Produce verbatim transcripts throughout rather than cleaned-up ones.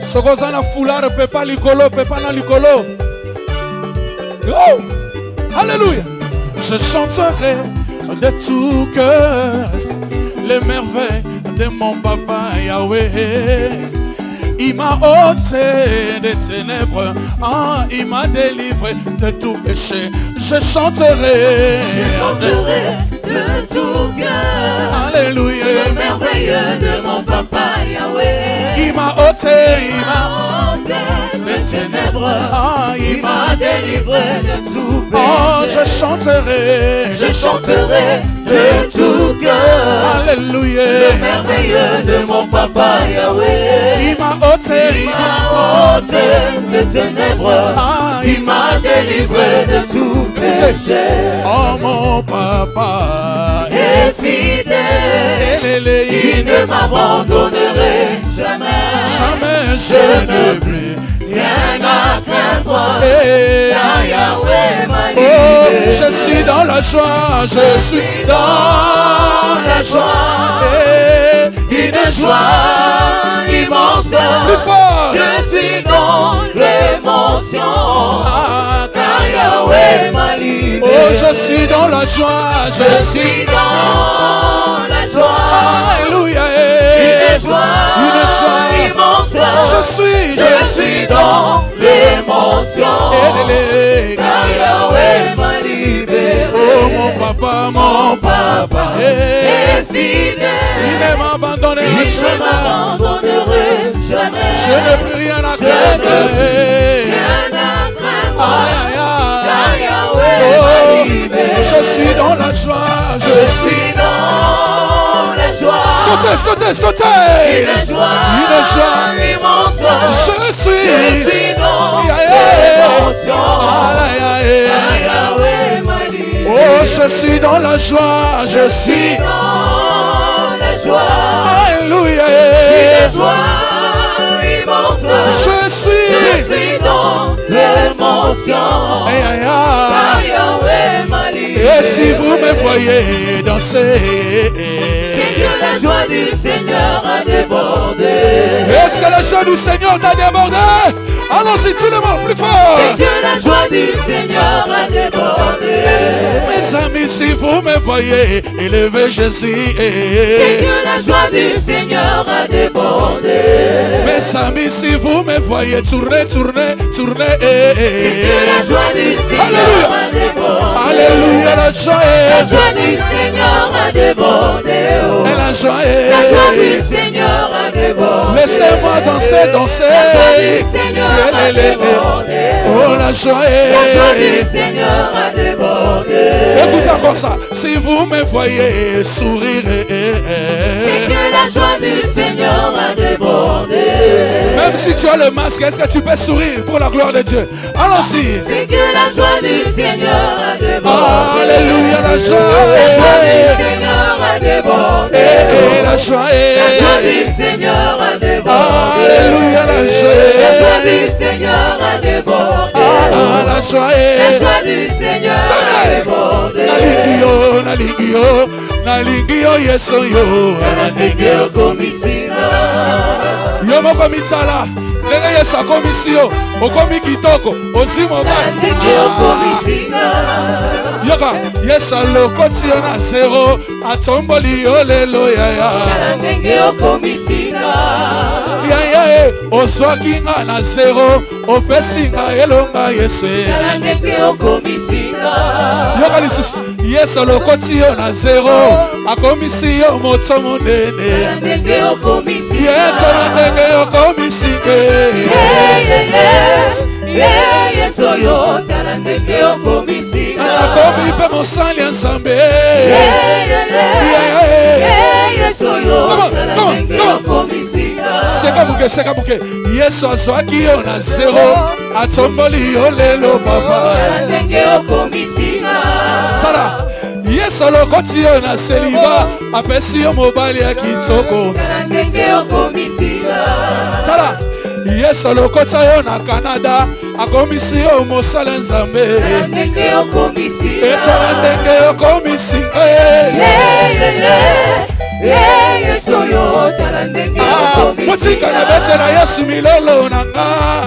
Sokozana foulard, pepa likolo, pepa na likolo. Oh! Alléluia! Je chanterai de tout cœur les merveilles de mon papa Yahweh. Il m'a ôté des ténèbres, ah, il m'a délivré de tout péché. Je chanterai, je chanterai de tout cœur. Alléluia. Les merveilles de mon papa Yahweh. Il m'a ôté, il m'a ôté des ténèbres, ah, il m'a délivré de tout péché. Oh, je chanterai, je chanterai de tout cœur. Alléluia. Les merveilles de mon papa Yahweh. Il m'a ôté, il m'a ôté des ténèbres, ah, il m'a délivré de tout péché. Oh, mon papa est fidèle, il ne m'abandonnerait jamais. Jamais je n'ai plus rien à craindre. Hey. Yahweh m'a oh, libéré. je suis dans la joie, je suis dans la joie. Hey. Une joie immense. Plus fort. Je suis dans l'émotion. Ah, car Yahweh m'a libéré. Oh, je suis dans la joie, je, je suis dans la joie. Alléluia. Une joie, une joie immense. Je suis, je, je suis dans l'émotion. Car Yahweh m'a libéré. Oh, mon papa, mon papa hey. est fidèle. Il ne m'abandonnera jamais. Je m'abandonnerai jamais. Je n'ai plus rien à craindre. Rien à craindre. Aïe, aïe, aïe. Car Yahweh oh, m'a libéré. Je suis dans la joie. Je, je suis dans la joie. Sautez, sautez, sautez. Une joie, Une joie immense. Je suis, je suis dans l'émotion. Yahweh m'a libéré. Oh, je suis dans la joie. Je, je suis dans la joie. Alléluia. Une joie immense. Je suis, je suis dans l'émotion. Aïe, aïe, aïe. Yahweh m'a libéré. Et si vous me voyez danser, c'est que la joie du Seigneur a débordé. Est-ce que la joie du Seigneur t'a débordé? Allons-y tout le monde, plus fort. C'est que la joie du Seigneur a débordé. Mes amis, si vous me voyez élever Jésus, c'est que la joie du Seigneur a débordé. Mes amis, si vous me voyez tourner, tourner, tourner, c'est que la joie du Seigneur a débordé. Alléluia, la joie, la joie du Seigneur a débordé. Oh. Et la joie, la joie du Seigneur a débordé. Laissez-moi danser, danser. La joie du Seigneur a débordé. Oh, la joie, la joie du Seigneur a débordé. Écoutez encore ça. Si vous me voyez sourire, c'est que la joie du Seigneur a débordé. Même si tu as le masque, est-ce que tu peux sourire pour la gloire de Dieu? Allons-y. C'est que la joie du Seigneur a débordé. Alléluia, la joie. La joie du Seigneur a débordé. Et la joie, la joie du Seigneur a débordé. Alléluia, la joie. La joie du Seigneur a débordé. Ah, la joie, la joie du Seigneur a débordé. Nalingio, nalingio, nalingio yeso yo. Nalingio komisina. Yo moko mitsala. Ndenge yeso komisio. Okomi kitoko. Ozimo ba. Nalingio komisina. Yoka, yeso lokoti yo na zero. Atomboli yo lelo ya ya. Nalingio komisina. Ya ya, oswaki nga na zero. Opesi nga elonga yeso. Nalingio komisina. Yoka lisusu. Yeso lokoti yo na zero. Akomisi yo moto monene. Nalingio komisina. Yeso ndenge yo komisike. Yeso yo nalingio komisina. Akomi pe mosali nzambe. Yeso yo nalingio komisina. Seka buke, seka buke. Yesu azwaki yo na zero. Atomboli yo lelo papa. Nalingio komisina. Tala. Yesu lokoti yo na seliva. Apesi yo mobali ya kitoko. Nalingio komisina. Tala. Yesu lokoti yo na Canada. Akomisi yo mosala nzambe. Nalingio komisina. Etala ndenge yo komisina. Eh, Yesu yo, tala ndenge okomisi. Motika na betela Yesu milolo nanga.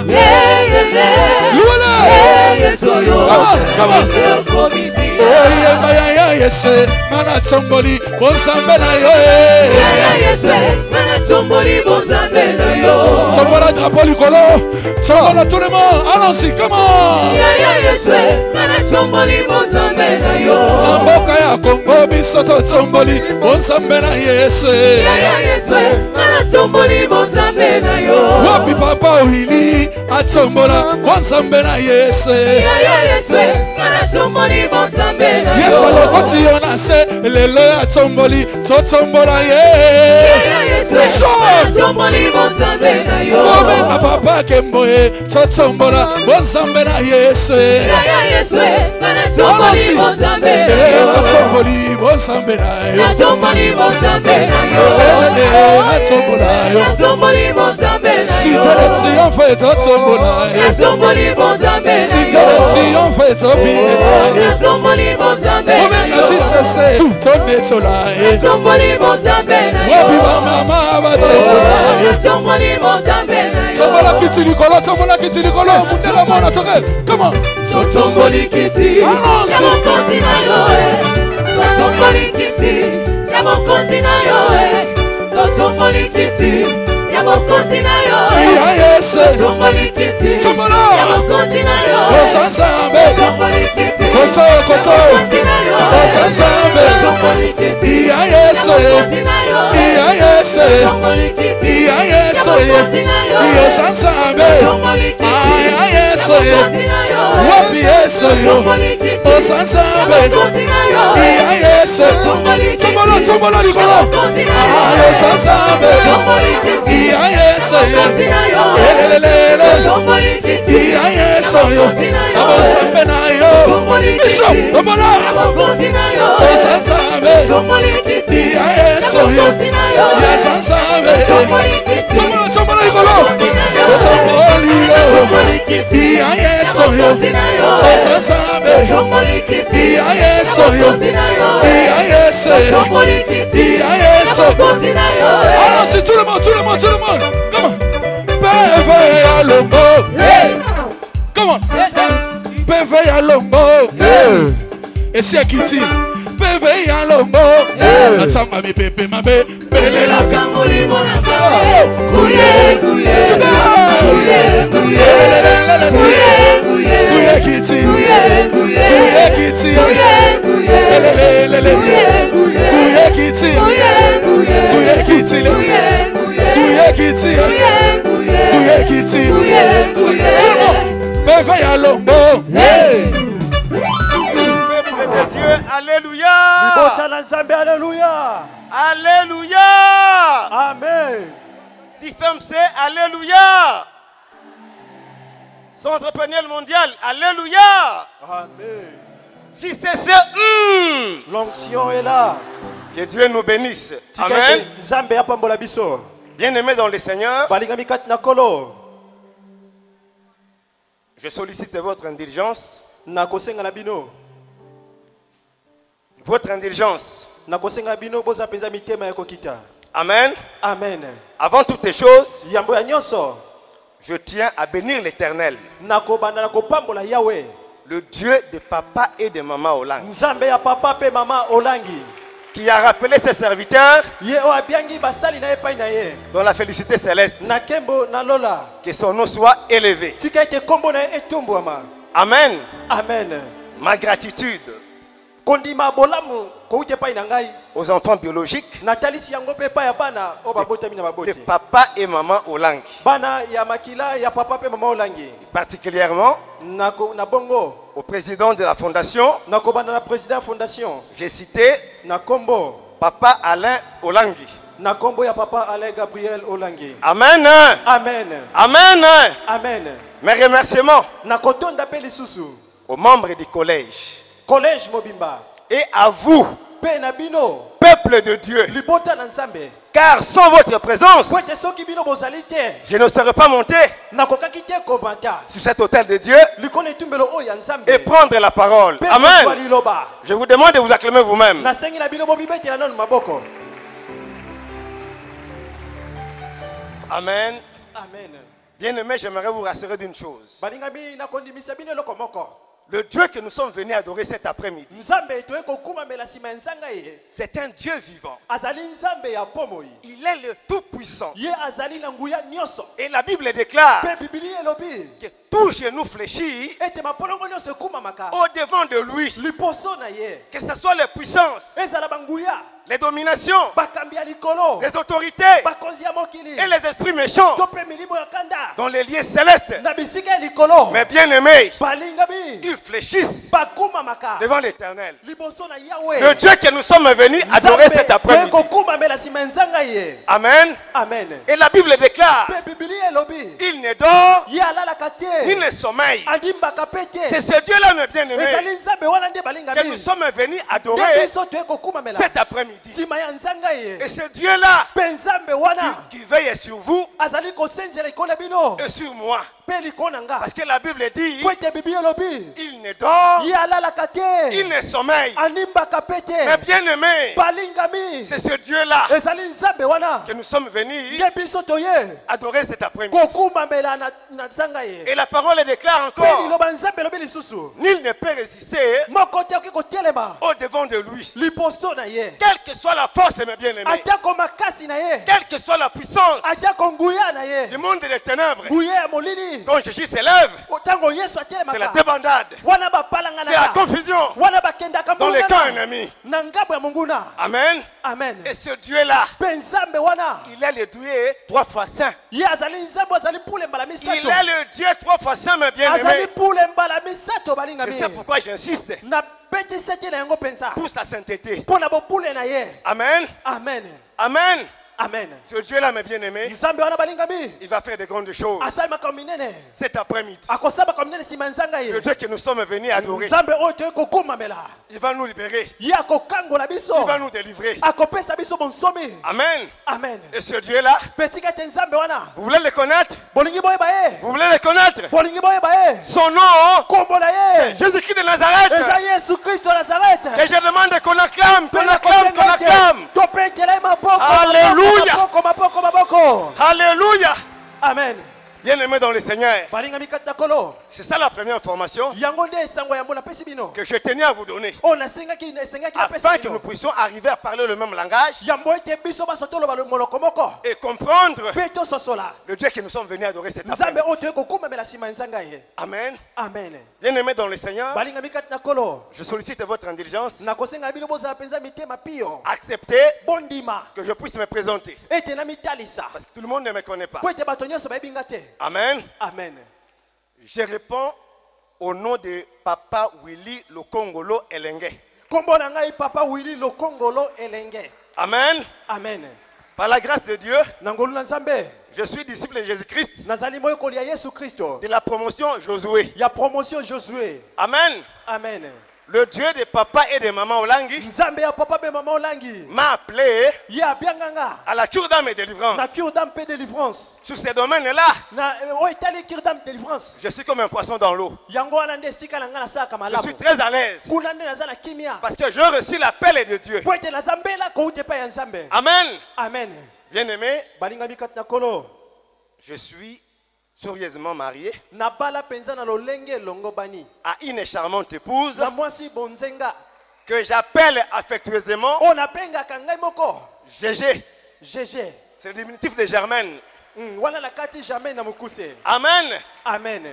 Eh, Yesu. Louala. Eh, Yesu yo, Come on, tala ndenge okomisi. Oh, yeah, yeah, yeah, yes, mana tomboli, bonsambe na yo. Yeah, yeah, yes, mana tomboli, bonsambe na yo. Tombola drapeau likolo, tombola tout le monde, allons-y, comment? Yeah, yeah, yes, mana tomboli, bonsambe na yo. Namboka ya Kongo, bisoto tomboli, bonsambe na yes. Yeah, yeah, yes, mana tomboli, bonsambe na yo. Wapi papa uhili, atombola, bonsambe na yes. Yeah, yeah, yes, mana tomboli, bonsambe na yo. Yes, alo koti yona se, lelo ya tomboli, to tombola ye. Yeah, yeah, yes, mana tomboli, bonsambe na yo. Ome na papa kemboye, to tombola, bonsambe na yes. Yeah, yeah, yes, mana tomboli, bonsambe na yo. Na tomboli, bonsambe na yo. Na tomboli, bonsambe na yo. Na tombola yo. Na tomboli, bonsambe na yo. Cité de triomphe, to tombola yo. Na tomboli, bonsambe na yo. Cité de triomphe, to biye. Na tomboli, bonsambe na yo. Ome na jisese, to netola ye. Na tomboli, bonsambe na yo. Wapi ba mama ba tombola ye. Na tomboli, bonsambe na yo. Tombola kiti likolo, tombola kiti likolo, mundela mona toke. Come on. To tomboli kiti, ya mokonzi na yo eh. To tomboli kiti, ya mokonzi na yo eh. To tomboli kiti, ya mokonzi na yo eh. Yeah, yes. To tomboli kiti, Tombola. ya mokonzi na yo eh. Osansambe. To tomboli kiti, Koto, koto. ya mokonzi na yo eh. Osansambe. To tomboli kiti, Yeah, yes. ya mokonzi na yo eh. Yeah, yes. To tomboli kiti, Yeah, yes. ya mokonzi na yo eh. Yeah, Osansambe. To tomboli kiti, Ah, yeah, yes. ya mokonzi na yo eh. Wapi yes. To tomboli kiti, Osansambe. ya mokonzi na yo eh. Yeah, yes. Tombola, tombola likolo. Ah, Osansambe. Yeah, yes. Elelele. Yeah, yes. Osansambe na yo. Bishop, tombola. Osansambe. Yeah, yes. Yeah, Osansambe. Tombola, tombola likolo. Tomboli yo. Yeah, yes. Osansambe. Yeah, yes. Yeah, yes. Yeah, yes. Alors c'est tout le monde, tout le monde, tout le monde. Comment? P V à l'ombo. Comment? P V à l'ombo. Et c'est qui tire? P V à l'ombo. Attends, ma bébé, ma bébé. Bébé la Kamoli monaka. Kuye, kuye. Kuye, kuye. Kuye, kuye. Kuye qui tire. Kuye, kuye. Kuye qui tire. Kuye, kuye. Lelelele. Kuye, kuye. Kuye qui tire. Kuye qui tire. Kuye qui tire. Kuye qui tire. Tout le monde. P V à l'ombo. De Dieu, alléluia. Alléluia. Alléluia. Amen. Système C, alléluia. Centre péniel mondial, alléluia. Amen. J C C, mm. L'onction est là. Que Dieu nous bénisse. Amen. Nzambe apambola biso. Bien-aimés dans le Seigneur, Balingami kat nakolo. je sollicite votre indulgence. Nakosenga na bino. Votre indulgence. Nakosenga na bino boza penza mitema ya kokita. Amen. Amen. Avant toutes les choses, Yambo ya nyonso. je tiens à bénir l'Éternel, Nakobanda nakopambola Yahweh. le Dieu de papa et de maman Olang, Nzambe ya papa pe mama Olangi. qui a rappelé ses serviteurs Ye o abiangi basali na epai na ye. dans la félicité céleste. Na kembo na lola. Que son nom soit élevé. Tika ete kombo na etumbwama. Amen. Amen. Ma gratitude Kondima bolamu ko ute pai na ngai. aux enfants biologiques Natalisi yango pe pa ya bana o babotami na de baboti. papa et maman Olang. Bana ya makila ya papa pe mama Olangi. Particulièrement Na ko na bongo. au président de la fondation, Na ko banda na président fondation. j'ai cité Na kombo. papa Alain Olangi. Na kombo ya papa Alain Gabriel Olangi. Amen. Amen. Amen. Amen. Mes remerciements Na kotonda pe lisusu. aux membres du collège Collège Mobimba. et à vous, Pe na bino. peuple de Dieu, Libota na Nzambe. car sans votre présence, Kwete soki bino bozali te. je ne serais pas monté Na kokaki te komanta. sur cet autel de Dieu Likone etumbelo o ya Nzambe. et prendre la parole. Pe kozwa Amen. liloba. Je vous demande de vous acclamer vous-même. Na sengi na bino bobibetela nanu maboko. Amen. Amen. Bien-aimés, j'aimerais vous rassurer d'une chose. Balingami nakondimisa bino eloko moko. Le Dieu que nous sommes venus adorer cet après-midi, Nzambe toye kokumamela nsima ya nzanga ye. c'est un Dieu vivant. Azali nzambe ya pomoi. Il est le Tout-Puissant. Ye azali na nguya nyonso. Et la Bible déclare Pe Biblia elobi que tout genou fléchit ete mapolongo nyonso ekumamaka au devant de lui. liboso na ye. Que ce soit les puissances, Ezala banguya les dominations, bakambi ya likolo les autorités bakonzi ya mokili et les esprits méchants to pe milimo ya kanda dans les lieux célestes. na bisika ya likolo Mais bien-aimés, balingami ils fléchissent bakumamaka devant l'Éternel. liboso na Yahweh. Le Dieu que nous sommes venus adorer cet après-midi. kokumamela nsima ya nzanga ye. Amen. Amen. Et la Bible déclare, Pe Biblia elobi il ne dort ye alalaka ni te ne sommeille. andimbaka pe C'est te ce Dieu-là, mes bien-aimés, ezali nzambe wana nde que nous balingami sommes venus nde adorer biso toye kokumamela cet après-midi. nsima ya nzanga ye. Et ce Dieu-là Pe nzambe wana qui veille sur vous azali kosenzela likolo bino et sur moi. pe likolo na nga Parce que la Bible dit, po ete Biblia elobi il ne dort, ye alalaka il te ne sommeille. animbaka pe Mais te bien-aimés, balingami c'est ce Dieu-là ezali nzambe wana que nous sommes venus nde biso toye adorer cet après-midi. kokumamela na, na nzanga ye. Et la parole déclare Pe encore, liloba nzambe elobi lisusu nul ne peut résister moko te okoki kotelema au devant de lui. liboso na ye Quelle que soit la force, mes bien-aimés, atako makasi na ye quelle que soit la puissance atako nguya na ye du monde des ténèbres, nguya ya molili quand Jésus s'élève, ntango yesu c'est la atelemaka débandade, wana c'est la bapalanganaka confusion wana bakendaka dans les camps mbungana ennemis. na ngambo ya monguna. Amen. Amen. Et ce Dieu-là, Pe nzambe wana il est le Dieu trois fois saint. ye azali nzambe azali mpule mbala Il misato est le Dieu trois fois saint, mes azali bien-aimés. mpule mbala misato Je balingami sais pourquoi j'insiste. na betisete na yango mpenza Pour sa sainteté. mpo na bopule na ye. Amen. Amen. Amen. Amen. Ce Dieu-là, mes bien-aimés, nzambe wana balingami il va faire de grandes choses asalimaka minene cet après-midi. akosambaka minene nsima ya nzanga Le ye. Dieu que nous sommes venus adorer, nzambe oyo toye kokumamela il va nous libérer. ye akokangola biso Il va nous délivrer. akopesa biso bonsomi. Amen. Amen. Et ce Dieu-là, pe tika ete nzambe wana vous voulez le connaître? bolingi boyeba ye Vous voulez le connaître? bolingi boyeba ye Son nom, kombo na ye Jésus-Christ de Nazareth. eza yesu kristo ya nazarete. Et je demande qu'on acclame, qu'on Mpe na acclame, qu'on kosenga ete acclame. topetela ye maboko Alléluia. maboko maboko maboko. Alléluia. Amen. Bien-aimés dans le Seigneur, balingami kati na kolo c'est ça la première information yango nde esango ya mbula napesi bino que je tenais à vous donner. oyo nasengaki esengaki napesa Afin que nous bino puissions arriver à parler le même langage yambo ete biso baso toloba monoko moko et comprendre mpe tososola le Dieu que nous sommes venus adorer cet nzambe après-midi. oyo toye kokumamela nsima ya nzanga ye. Amen. Amen. Bien-aimés dans le Seigneur, balingami kati na kolo je sollicite votre indulgence. nakosenga bino bozala mpenza mitema pio Acceptez bondima que je puisse me présenter. ete na mitalisa Parce que tout le monde ne me connaît pas. po ete bato nyonso bayebi nga te. Amen. Amen. Je réponds au nom de Papa Willy Lokongolo Elenge. kombo na ngai papa wili lokongolo elenge. Amen. Amen. Par la grâce de Dieu, na ngolu na nzambe je suis disciple de Jésus-Christ nazali moyokoli ya yesu kristo de la promotion Josué. ya promotion josué. Amen. Amen. Le Dieu de papa et de maman Olangi nzambe ya papa mpe mama olangi m'a appelé ye abianganga à la cure d'âme et délivrance. na cure d'âme mpe délivrance Sur ces domaines-là, na eh, oyo etali cure d'âme délivrance je suis comme un poisson dans l'eau. yango wana nde esika na ngai nasalaka Je malamu suis très à l'aise kuna nde naza na kimia parce que je reçus l'appel de Dieu. po ete naza mbela kouta epai ya nzambe. Amen. Amen. Bien-aimé, balingami kati na kolo je suis sérieusement marié nabala mpenza na lolenge elongo bani à une charmante épouse na mwasi bonzenga que j'appelle affectueusement oyo napengaka ngai moko Gégé. gg. C'est le diminutif de Germaine. Mm, wana na kati jamais na mokuse. Amen. Amen.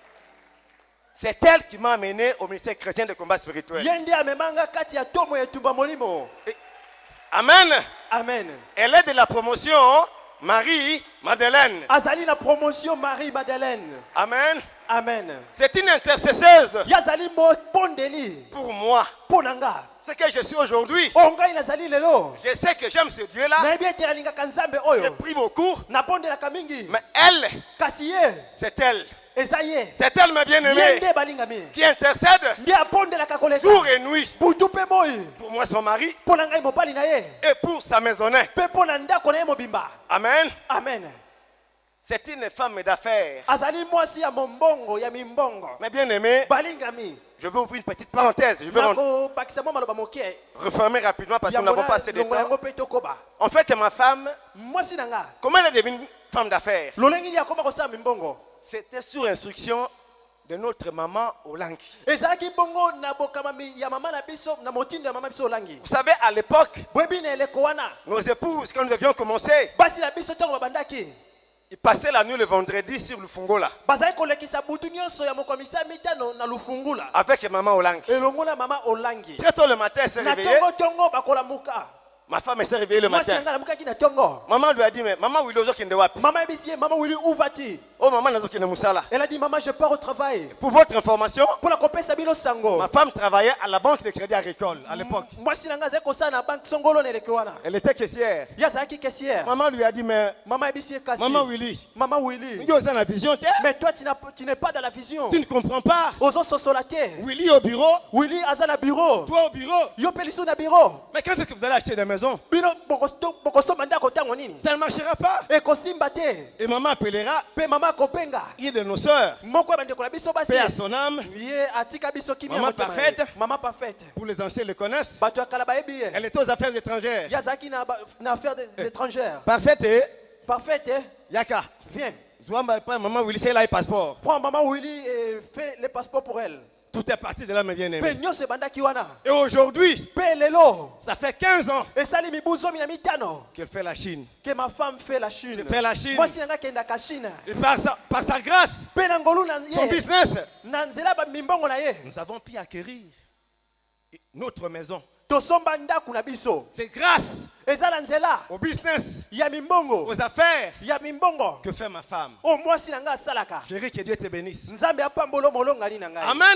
C'est elle qui m'a amené au ministère chrétien de combat spirituel. ye nde amemanga kati ya tomo ya etumba molimo. Et- Amen. Amen. Elle est de la promotion Marie Madeleine. azali na promotion Marie Madeleine. Amen. Amen. C'est une intercesseuse ye azali mopondeli pour moi. mpo na nga Ce que je suis aujourd'hui, oyo ngai nazali lelo je sais que j'aime ce Dieu-là. nayebi ete nalingaka nzambe Je oyo prie beaucoup. napondelaka mingi Mais elle, kasi ye c'est elle. eza ye C'est elle, ma ye bien-aimée, nde balingami qui intercède nde apondelaka koleka jour et nuit butu mpe moi pour moi, son mari, mpo na ngai mobali na ye et pour sa maisonnée. mpe mpo na ndako na ye mobimba. Amen. Amen. C'est une femme d'affaires. azali mwasi ya mombongo ya mimbongo Mais bien-aimé, balingami je vais ouvrir une petite parenthèse. Je vais nakobakisa mwa maloba moke refermer rapidement parce que nous yango n'avons pas assez de longo temps. yango mpe tokoba En fait, ma femme, mwasi na nga comment elle est devenue femme d'affaires. lolenge ya koma kosala mimbongo C'était sur instruction de notre maman Olangi. ezalaki bongo na bokama ya mama na biso na motindo ya mama biso Olangi. Vous savez, à l'époque, Bwebi na eleko wana nos épouses, quand nous devions commencer, basi na biso ntango babandaki ils passaient la nuit le vendredi sur le Fungola bazali kolekisa butu nyonso ya mokomisa mitano na lufungula avec maman Olangi. elongo na mama Olangi. Très tôt le matin, elle s'est na réveillée. tongo tongo bakolamuka Ma femme s'est réveillée le mwasi matin. nanga namukaki na tongo Maman lui a dit, mais maman, où est-ce qu'il est? mama ebisi ye mama wili où vas-tu? Oh, maman, nazo kine musala. Elle a dit maman je pars au travail Pour votre information, pour la kopesa bino sango. ma femme travaillait à la banque de crédit agricole à l'époque. mwasi nanga azali kosala na banque songolo na eleko wana Elle était caissière. ye azalaki caissière. Maman lui a dit, mais mama ebisi ye kasi maman Willy, mama Willy tu as la vision, t'es? mais toi tu n'as- tu n'es pas dans la vision Tu ne comprends pas. ozososola te. Willy au bureau, Willy aza na bureau toi au bureau. yo mpe lisu na bureau Mais quand est-ce que vous allez acheter des maisons? bino bokosto- bokosomba ndako ntango nini Ça ne marchera pas. ekosimba te Et maman appellera mpe mama akobenga une de nos sœurs, moko ya bandeko na biso basi paix à son âme. ye atika biso kimia Maman motema parfaite. ye. mama parfaite Pour les anciens le connaissent. bato ya kala bayebi ye Elle était aux affaires étrangères. ye azalaki na ba- na affaire des étrangères Parfaite et parfaite eh? Yaka. viens Zouamba, pas maman Willy, c'est là le passeport. prends maman Willy et fais le passeport pour elle Tout est parti de là, mes mpe bien-aimés. nyonso ebandaki wana Et aujourd'hui, mpe lelo ça fait quinze ans esali mibu zomi na mitano qu'elle fait la Chine. que ma femme fait la Chine. Elle fait la Chine. mwasi nanga akendaka Chine Et par sa, par sa grâce, mpe na ngolu na son ye business, na nzela ba mimbongo na ye nous avons pu acquérir notre maison. tosomba ndako na biso C'est grâce eza na nzela au business, ya mimbongo aux affaires ya mimbongo que fait ma femme. oyo mwasi na ngai asalaka. Chérie, que Dieu te bénisse. Nzambe apambola molongani na ngai. Amen.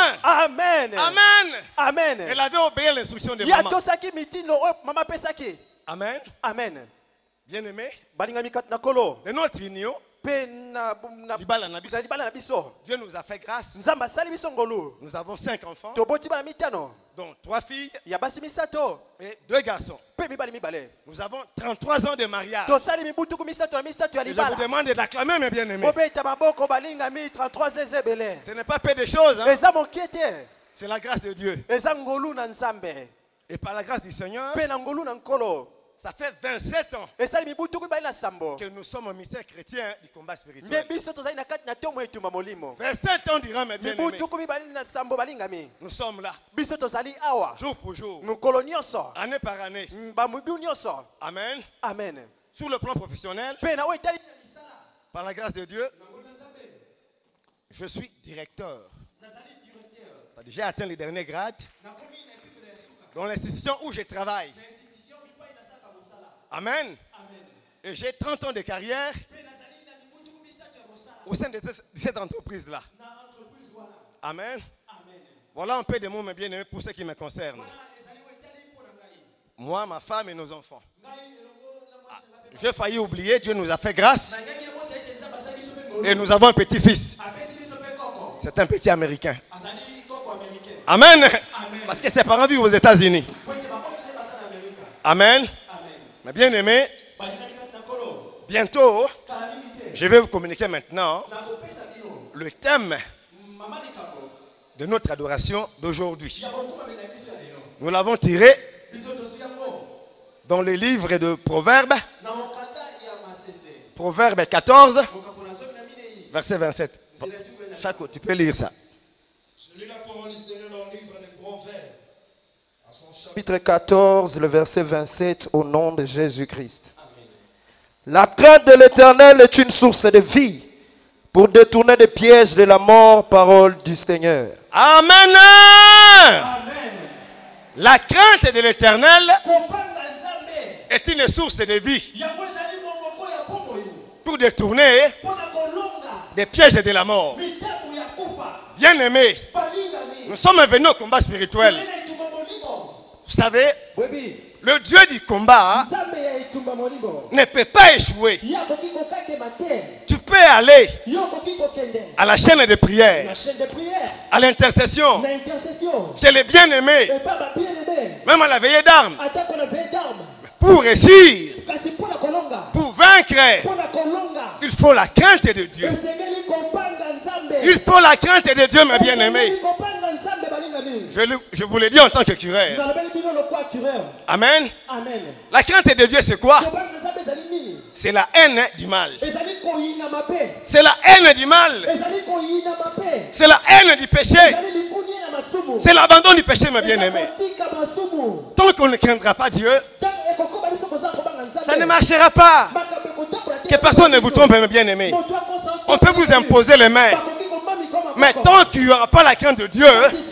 Amen. Amen. Amen. Elle avait obéi à l'instruction de ya maman. tosaki mitindo oyo mama apesaki. Amen. Amen. Bien-aimé, balingami kati na kolo de notre union, mpe na na- libala na biso, na libala na biso Dieu nous a fait grâce. nzambe asali biso ngolu Nous avons cinq enfants, toboti bana mitano dont trois filles ya basi misato et deux garçons. mpe mibali mibale Nous avons trente-trois ans de mariage. tosali mibutuku misato na misato ya Et je vous libala demande d'acclamer, mes bien-aimés. bobeta maboko balingami trente-trois eza ebele Ce n'est pas peu de choses, hein. eza mokie te C'est la grâce de Dieu. eza ngolu na nzambe Et par la grâce du Seigneur, mpe na ngolu na nkolo ça fait vingt-sept ans esali mibutuku mibali na sambo que nous sommes au mystère chrétien du combat nde spirituel. biso tozali na kati na ntongo etumba molimo vingt-sept ans durant, mes bien-aimés, mibutuku mibali na sambo balingami nous sommes là, biso tozali awa jour pour jour, mokolo nyonso année par année. bamobiu nyonso Amen. amen Sur le plan professionnel, mpe na oyo etali na lisala par la grâce de Dieu, na ngolu na nzambe je suis directeur. nazali directeur C'est-à-dire, j'ai atteint le dernier grade nakomi na epipe na esuka dans l'institution où je travaille. na institution mipai nasaka mosala Amen. amen Et j'ai trente ans de carrière mpe nazali na mibutuku misato ya mosala au sein de ce- de cette entreprise-là. na entreprise wana Amen. amen Voilà un peu de mots, mes bien-aimés, pour ce qui me concerne. wana ezali oyo etali mpo na ngai Moi, ma femme et nos enfants. ngai elongo na mwasi na mpe J'ai failli oublier, Dieu nous a fait grâce nangaki na mwasi ete nzambe asali biso mpe ngolu et nous avons un petit-fils. apesi biso mpe koko C'est un petit américain. azali koko américain Amen. amen Parce que ses parents vivent aux États-Unis. po ete baboti nde baza na amerika Amen. amen Mes bien-aimés, balingaki kati na kolo bientôt, kala mingi te je vais vous communiquer maintenant nakopesa bino le thème mama likambo de notre adoration d'aujourd'hui. ya bokumami na biso ya lelo Nous l'avons tiré biso tozwi yango dans le livre de Proverbes, na mokanda ya masese Proverbe quatorze, mokambo na zomi na minei verset vingt-sept. Chaco, tu peux lire ça. Je lis la parole du Seigneur dans le livre des Proverbes, à son chapitre. Chapitre quatorze, le verset vingt-sept, au nom de Jésus-Christ. La crainte de l'Éternel est une source de vie pour détourner des pièges de la mort, parole du Seigneur. Amen. amen La crainte de l'Éternel kopanga nzambe est une source de vie yango ezali momoko ya bomoi pour détourner mpo na kolonga des pièges de la mort. mitabu ya kufa Bien-aimés, balingami nous sommes venus au combat spirituel. ena etumba molimo Vous savez, bwebi le Dieu du combat nzambe ya etumba molimo ne peut pas échouer. ye akoki kokakema te Tu peux aller yo okoki kokende à la chaîne de na prière, chaîne de prière à l'intercession, na intercession chez les bien-aimés, epa babien-aime même à la veillée d'armes, atako na vie d'arme pour réussir, kasi mpo na kolonga pour vaincre. mpo na kolonga Il faut la crainte de Dieu. esengeli kopanga nzambe Il faut la crainte de Dieu, mes bien-aimés. Esengeli kopanga nzambe balingami Je, le- je vous le dis en tant que cureur. nalobeli bino lokwa cureur Amen. amen La crainte de Dieu, c'est quoi? kopanga nzambe ezali nini c'est la haine du mal. C'est la haine du mal. C'est la haine du péché. C'est l'abandon du péché, mes bien-aimés. Tant qu'on ne craindra pas Dieu, ça ne marchera pas. Que personne ne vous trompe, mes bien-aimés. On peut vous imposer les mains. Mais tant qu'il n'y aura pas la crainte de Dieu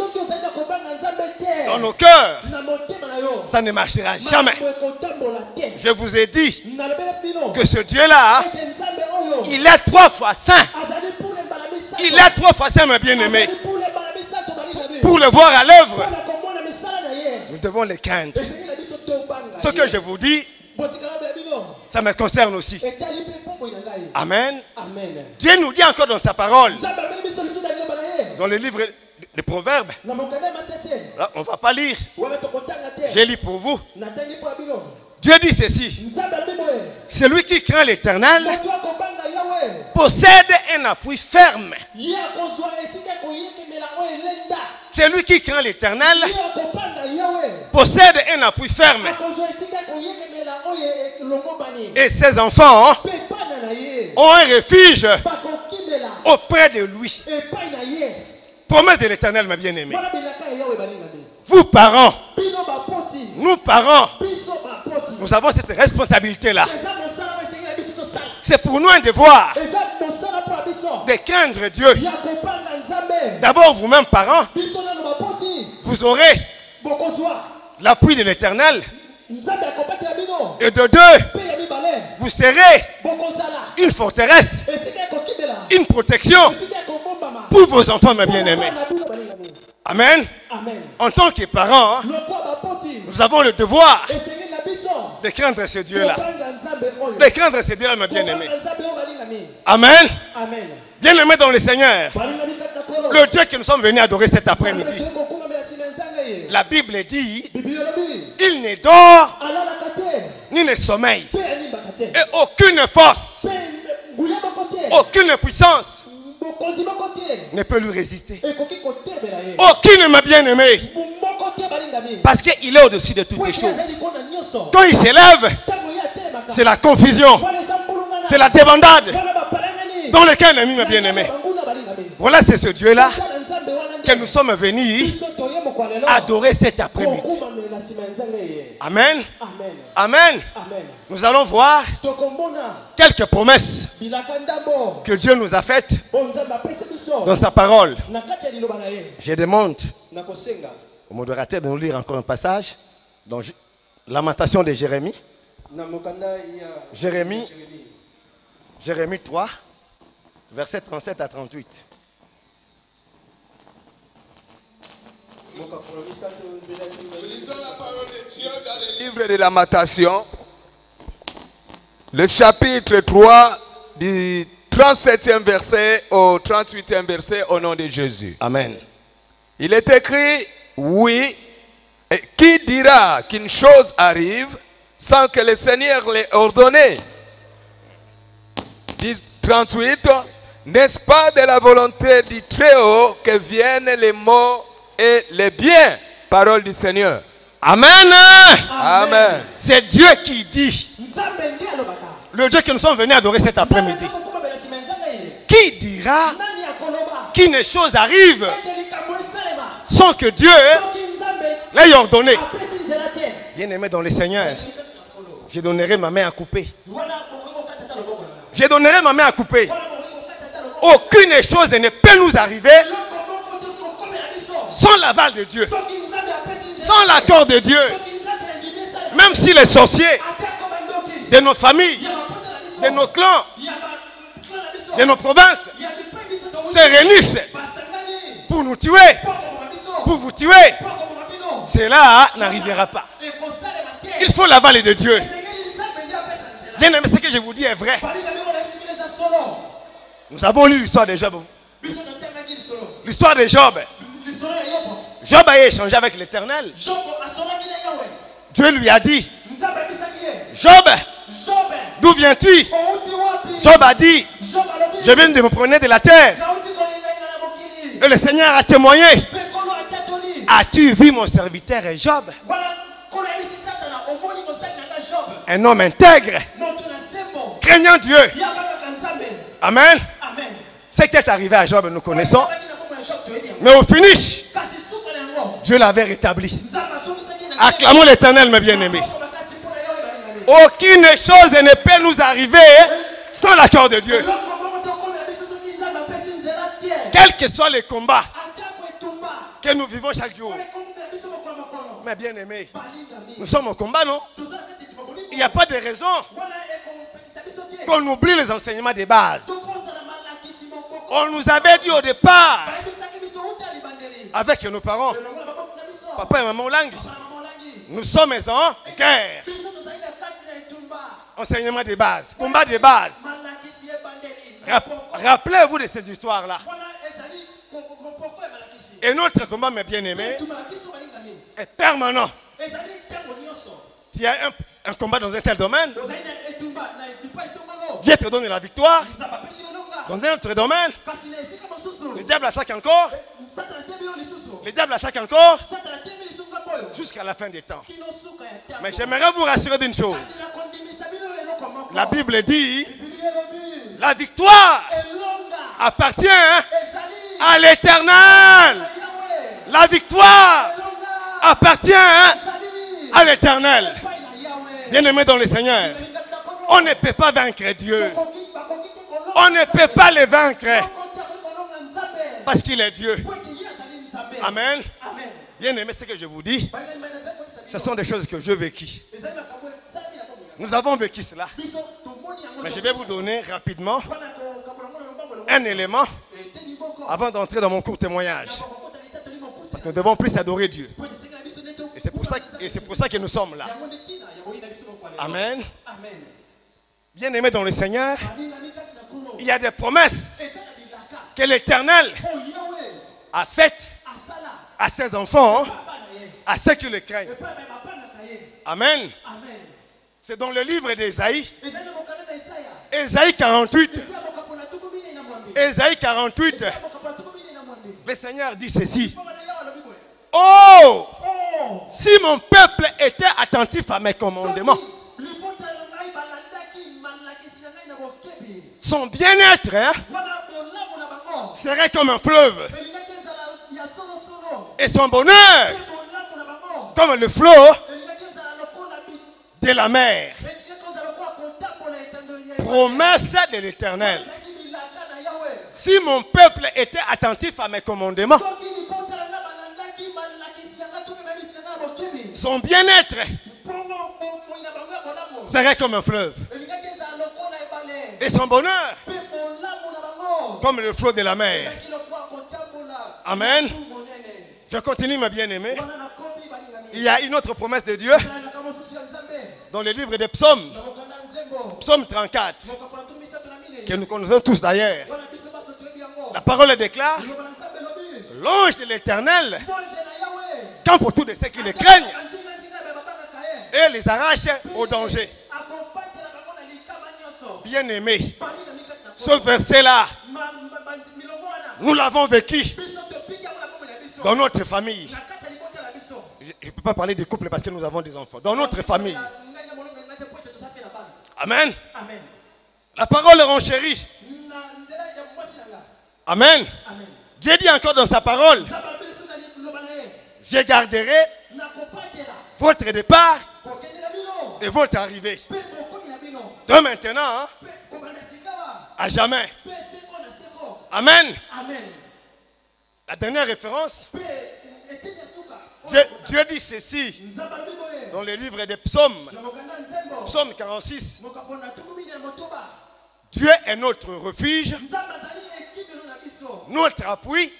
dans nos cœurs, ça ne marchera jamais. Je vous ai dit que ce Dieu-là, il est trois fois saint. Il est trois fois saint, mes bien-aimés. Pour le voir à l'œuvre, nous devons le craindre. Ce que je vous dis, ça me concerne aussi. Amen. Dieu nous dit encore dans sa parole, dans le livre des Proverbes, là, on ne va pas lire, j'ai lu pour vous. Dieu dit ceci: celui qui craint l'Éternel possède un appui ferme. Celui qui craint l'Éternel possède un appui ferme. Et ses enfants ont un refuge auprès de lui. Promesse de l'Éternel, mes bien-aimés. Vous parents, nous parents, nous avons cette responsabilité-là. C'est pour nous un devoir de craindre Dieu. D'abord, vous-même, parents, vous aurez l'appui de l'Éternel. Et de deux, vous serez une forteresse, une protection pour vos enfants, mes bien-aimés. Amen. En tant que parents, nous avons le devoir de craindre ce Dieu-là. De craindre ce Dieu-là, mes bien-aimés. Amen. Bien-aimés dans le Seigneur, le Dieu que nous sommes venus adorer cet après-midi, la Bible dit, il ne dort ni ne sommeille. Et aucune force, aucune puissance ne peut lui résister. Aucune, ma bien-aimée. Parce qu'il est au-dessus de toutes les choses. Quand il s'élève, c'est la confusion, c'est la débandade dans lequel l'ennemi, ma bien-aimée. Voilà, c'est ce Dieu-là que nous sommes venus adorer cet après-midi. Amen. Amen. Nous allons voir quelques promesses que Dieu nous a faites dans sa parole. Je demande au modérateur de nous lire encore un passage dans Lamentation de Jérémie. Jérémie, Jérémie trois, versets trente-sept à trente-huit. Nous lisons la parole de Dieu dans le livre de Lamentation, le chapitre trois, du trente-septième verset au trente-huitième verset, au nom de Jésus. Amen. Il est écrit, oui, et qui dira qu'une chose arrive sans que le Seigneur l'ait ordonné? trente-huit, n'est-ce pas de la volonté du Très-Haut que viennent les maux et les biens? Parole du Seigneur. Amen. Amen. Amen. C'est Dieu qui dit. Le Dieu que nous sommes venus adorer cet après-midi. Qui dira qu'une chose arrive sans que Dieu l'ait ordonné? Bien-aimé dans le Seigneur, je donnerai ma main à couper. Je donnerai ma main à couper. Aucune chose ne peut nous arriver sans l'aval de Dieu, sans l'accord de Dieu. Même si les sorciers de nos familles, de nos clans, de nos provinces se réunissent pour nous tuer, pour vous tuer, cela n'arrivera pas. Il faut l'aval de Dieu. Bien aimé, ce que je vous dis est vrai. Nous avons lu l'histoire de Job. L'histoire de Job. Job a échangé avec l'Éternel. Dieu lui a dit, Job, d'où viens-tu? Job a dit, je viens de me promener de la terre. Et le Seigneur a témoigné. As-tu vu mon serviteur Job? Un homme intègre, craignant Dieu. Amen. Ce qui est arrivé à Job, nous connaissons. Mais au finish, Dieu l'avait rétabli. Acclamons l'Éternel, mes bien-aimés. Aucune chose ne peut nous arriver sans l'accord de Dieu. Quels que soient les combats que nous vivons chaque jour. Mes bien-aimés, nous sommes au combat, non? Il n'y a pas de raison qu'on oublie les enseignements de base. On nous avait dit au départ, avec nos parents, papa et maman Lang, nous sommes en guerre. Enseignement de base, combat de base. Rappelez-vous de ces histoires-là. Et notre combat, mes bien-aimés, est permanent. S'il y a un, un combat dans un tel domaine, Dieu te donne la victoire. Dans un autre domaine, le diable attaque encore. Le diable attaque encore jusqu'à la fin des temps. Mais j'aimerais vous rassurer d'une chose. La Bible dit, la victoire appartient à l'Éternel. La victoire appartient à l'Éternel. Bien-aimés dans le Seigneur, on ne peut pas vaincre Dieu. On ne peut pas le vaincre parce qu'il est Dieu. Amen. Bien-aimés, ce que je vous dis, ce sont des choses que je vécu. Nous avons vécu cela. Mais je vais vous donner rapidement un élément avant d'entrer dans mon court témoignage. Parce que nous devons plus adorer Dieu. Et c'est pour ça, et c'est pour ça que nous sommes là. Amen. Bien-aimés dans le Seigneur, il y a des promesses que l'Éternel a faites à ses enfants, à ceux qui le craignent. Amen. C'est dans le livre d'Ésaïe. Ésaïe quarante-huit. Ésaïe quarante-huit. Le Seigneur dit ceci. Oh! Si mon peuple était attentif à mes commandements, son bien-être hein, serait comme un fleuve. Et son bonheur comme le flot de la mer. Promesse de l'Éternel. Si mon peuple était attentif à mes commandements, son bien-être serait comme un fleuve. Et son bonheur comme le flot de la mer. Amen. Je continue, mes bien-aimés. Il y a une autre promesse de Dieu dans le livre des psaumes. Psaume trente-quatre. Que nous connaissons tous d'ailleurs. La parole déclare: l'ange de l'Éternel campe autour de ceux qui le craignent et les arrache au danger. Bien-aimés, ce verset-là, nous l'avons vécu dans notre famille. Je ne peux pas parler des couples parce que nous avons des enfants. Dans notre famille. Amen. La parole renchérit. Amen. Dieu dit encore dans sa parole: je garderai votre départ et votre arrivée. De maintenant hein, à jamais. Amen. La dernière référence, Dieu, Dieu dit ceci dans le livre des psaumes. Psaume quarante-six. Dieu est notre refuge, notre appui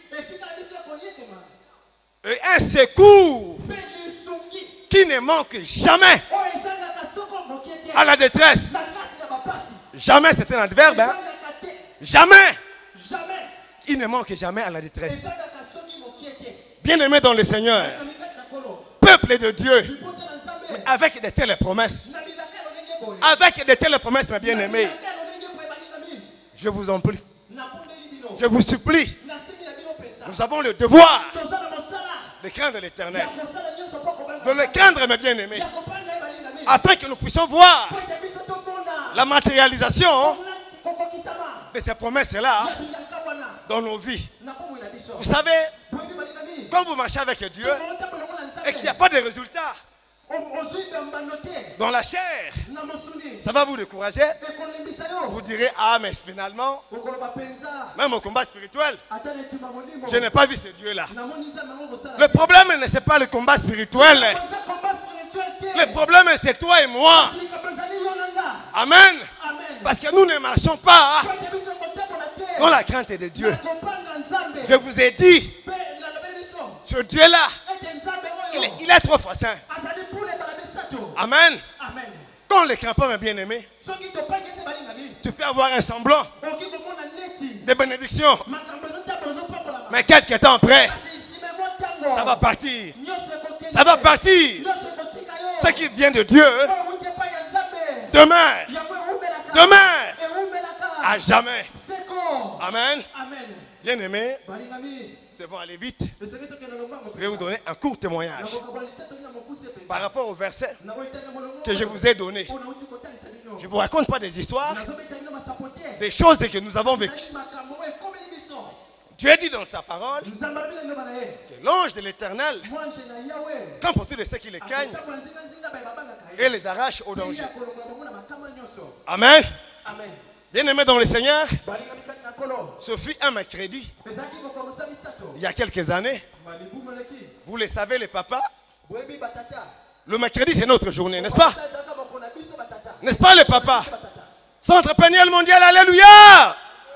et un secours qui ne manque jamais à la détresse. Jamais, c'est un adverbe. Hein? Jamais. Il ne manque jamais à la détresse. Bien-aimé dans le Seigneur, peuple de Dieu, avec de telles promesses, avec de telles promesses, mes bien-aimés, je vous en prie, je vous supplie, nous avons le devoir de craindre l'Éternel, de le craindre, mes bien-aimés, afin que nous puissions voir la matérialisation de ces promesses-là dans nos vies. Vous savez, quand vous marchez avec Dieu et qu'il n'y a pas de résultat dans la chair, ça va vous décourager. Vous direz, ah mais finalement, même au combat spirituel, je n'ai pas vu ce Dieu-là. Le problème, ce n'est pas le combat spirituel. Le problème, c'est toi et moi. Amen. Parce que nous ne marchons pas dans la crainte de Dieu. Je vous ai dit, ce Dieu-là, il est, il est trop fort saint. Amen. Quand on ne le craint pas, mes bien-aimés, tu peux avoir un semblant de bénédiction. Mais quelque temps après, ça va partir. Ça va partir. Ce qui vient de Dieu demeure. Demeure. À jamais. Amen. Bien-aimés, nous devons aller vite. Je vais vous donner un court témoignage par rapport au verset que je vous ai donné. Je ne vous raconte pas des histoires, des choses que nous avons vécues. Dieu dit dans sa parole que l'ange de l'Éternel campe autour de ceux qui les craignent et les arrache au danger. Amen. Bien-aimés dans le Seigneur, ce fut un mercredi, il y a quelques années. Vous le savez, les papas, le mercredi c'est notre journée, n'est-ce pas? N'est-ce pas les papas? Centre Péniel mondial, alléluia!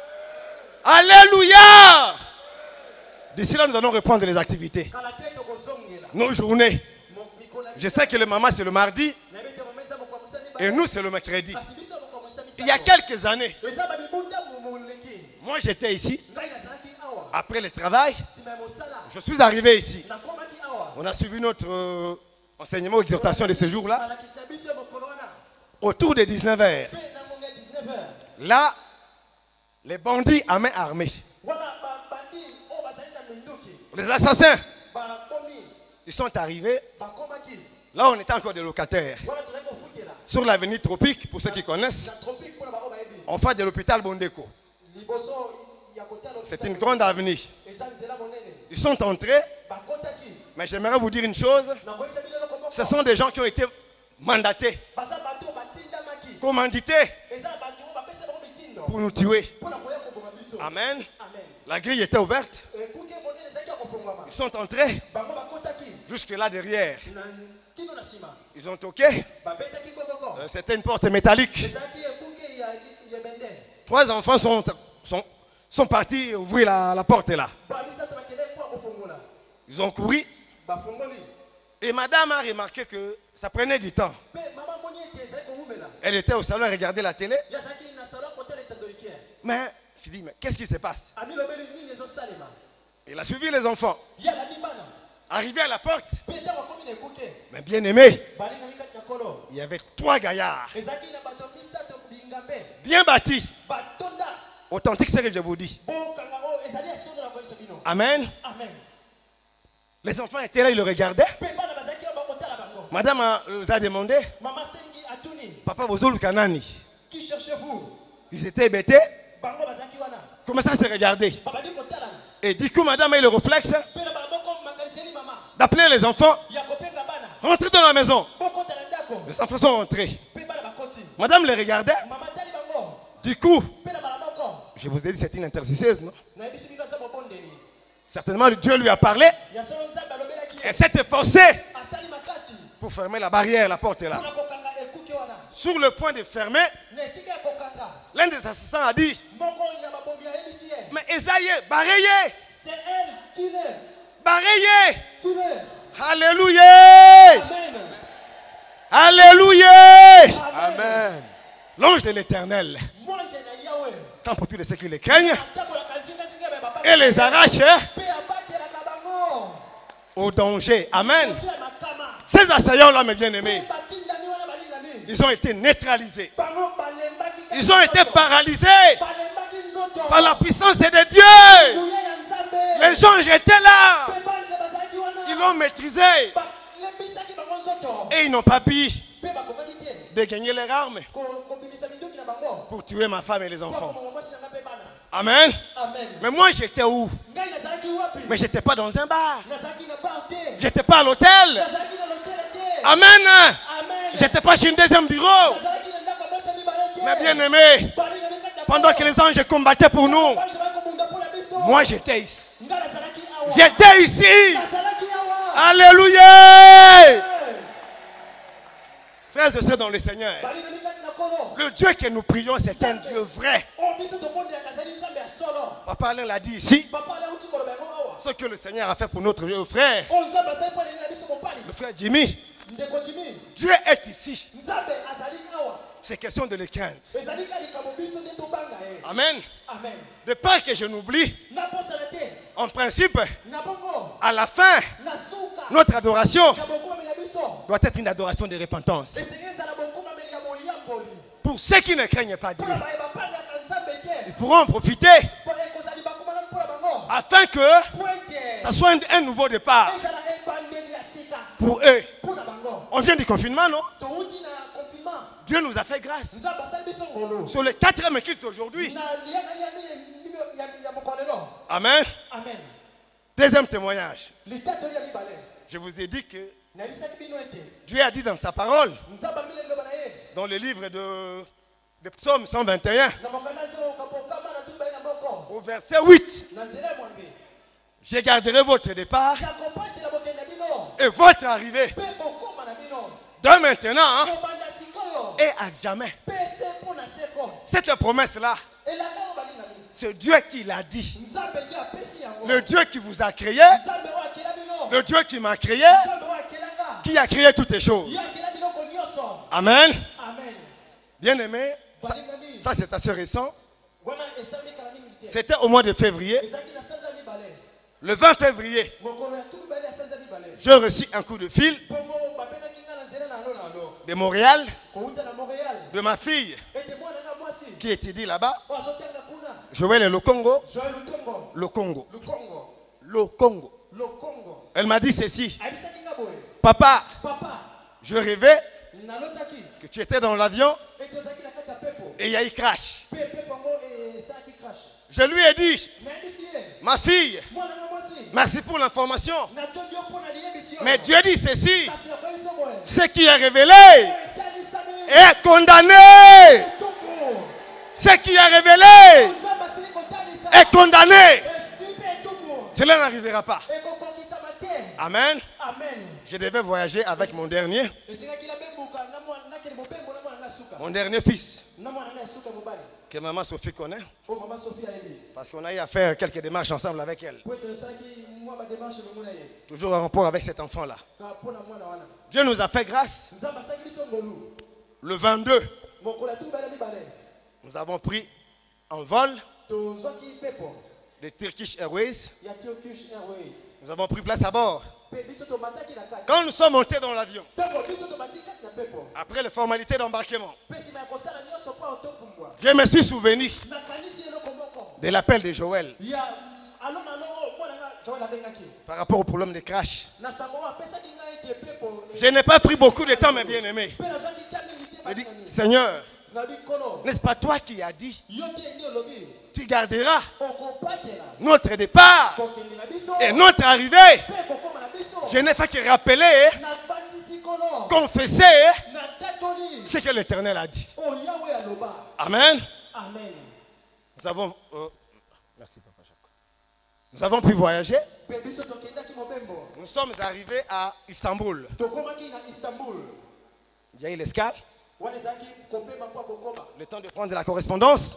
Alléluia! D'ici là, nous allons reprendre les activités. Nos journées. Je sais que le maman c'est le mardi et nous c'est le mercredi. Il y a quelques années, moi j'étais ici. Après le travail, je suis arrivé ici. On a suivi notre euh, enseignement, exhortation de ce jour-là. Autour de dix-neuf heures. Là, les bandits à main armée, les assassins, ils sont arrivés. Là, on était encore des locataires. Sur l'avenue Tropique, pour ceux qui connaissent, en face de l'hôpital Bondeko. C'est une grande avenue. Ils sont entrés, mais j'aimerais vous dire une chose. Ce sont des gens qui ont été mandatés, commandités pour nous tuer. Amen. La grille était ouverte. Ils sont entrés jusque là derrière. Ils ont toqué. Euh, C'était une porte métallique. Trois enfants sont, sont, sont partis ouvrir la, la porte là. Ils ont couru. Et madame a remarqué que ça prenait du temps. Elle était au salon à regarder la télé. Mais je dis, mais qu'est-ce qui se passe? Il a suivi les enfants. Arrivé à la porte, mais bien aimé, il y avait trois gaillards, bien bâtis, authentique, c'est ce que je vous dis. Amen. Les enfants étaient là, ils le regardaient. Madame a, nous a demandé, Papa Bozol Kanani, qui cherchez-vous? Ils étaient bêtés. Comment ça se regarder? Et du coup, madame a eu le réflexe d'appeler les enfants. Rentrez dans la maison. Les enfants sont rentrés. Madame les regardait. Du coup, je vous ai dit c'est une intercesseuse, non? Certainement Dieu lui a parlé. Elle s'est efforcée pour fermer la barrière, la porte est là. Sur le point de fermer, l'un des assassins a dit, mais Esaïe, barrez-les. C'est elle, tu l'es. Barrez-les. Tu l'es. Alléluia. Amen. Alléluia. Amen. L'ange de l'Éternel, quand pour tous ceux qui les craignent, et les arrache au danger. Amen. Ces assaillants-là, mes bien-aimés, ils ont été neutralisés. Ils ont été paralysés par la puissance de Dieu. Les gens étaient là. Ils l'ont maîtrisé. Et ils n'ont pas pu de gagner leur arme. pour tuer ma femme et les enfants. Amen. Amen. Mais moi j'étais où? Ngai nazalaki wapi? Mais j'étais pas dans un bar. Nazalaki na bar te. J'étais pas à l'hôtel. Nazalaki na l'hôtel te. Amen. Amen. J'étais pas chez un deuxième bureau. Nazalaki na ndako mosa mibale te. Mais bien aimé, pendant que les anges combattaient pour nous, moi j'étais ici. Ngai nazalaki awa. J'étais ici. Nazalaki awa. Alléluia. Frères et sœurs dans le Seigneur, le Dieu que nous prions, c'est un Dieu vrai. Papa Alain l'a dit ici. Ce que le Seigneur a fait pour notre vieux frère, le frère Jimmy, Dieu est ici. C'est question de le craindre. Amen. De peur que je n'oublie, en principe, à la fin, notre adoration doit être une adoration de repentance. Pour ceux qui ne craignent pas Dieu, ils pourront en profiter afin que ça soit un, un nouveau départ pour eux. On vient du confinement, non? Dieu nous a fait grâce. Sur le quatrième culte aujourd'hui. Amen. Deuxième témoignage. Je vous ai dit que Dieu a dit dans sa parole, dans le livre de, de Psaume cent vingt et un, au verset huit, je garderai votre départ et votre arrivée de maintenant hein, et à jamais. Cette promesse-là, c'est Dieu qui l'a dit. Le Dieu qui vous a créé, le Dieu qui m'a créé, qui a créé toutes les choses. Amen. Bien aimé, ça, ça c'est assez récent. C'était au mois de février. Le vingt février, j'ai reçu un coup de fil de Montréal, de ma fille qui étudie là-bas. Joël le Congo. Le Congo. Le Congo. Elle m'a dit ceci. Papa, je rêvais que tu étais dans l'avion et il y a eu crash. Je lui ai dit, ma fille, merci pour l'information. Mais Dieu dit ceci, ce qui est révélé est condamné. Ce qui est révélé est condamné. Cela n'arrivera pas. Amen. Je devais voyager avec mon dernier. Mon dernier fils. Que maman Sophie connaît. Parce qu'on a eu à faire quelques démarches ensemble avec elle. Toujours en rapport avec cet enfant-là. Dieu nous a fait grâce. Le vingt-deux, nous avons pris un vol de Turkish Airways. Nous avons pris place à bord. Quand nous sommes montés dans l'avion, après les formalités d'embarquement, je me suis souvenu de l'appel de Joël par rapport au problème de crash. Je n'ai pas pris beaucoup de temps, mes bien-aimés. Je dis, Seigneur, n'est-ce pas toi qui as dit, tu garderas notre départ et notre arrivée. Je n'ai fait que rappeler, confesser ce que l'Éternel a dit. Amen. Nous avons, euh, merci Papa Jacques. Nous avons pu voyager. Nous sommes arrivés à Istanbul. Il y a eu l'escale. Le temps de prendre la correspondance.